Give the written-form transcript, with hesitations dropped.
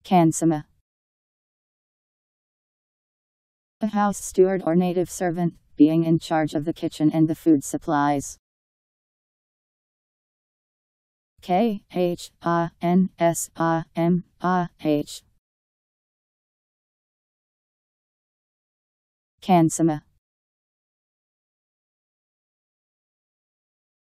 Khansamah. A house steward or native servant, being in charge of the kitchen and the food supplies. Khansamah. Khansamah.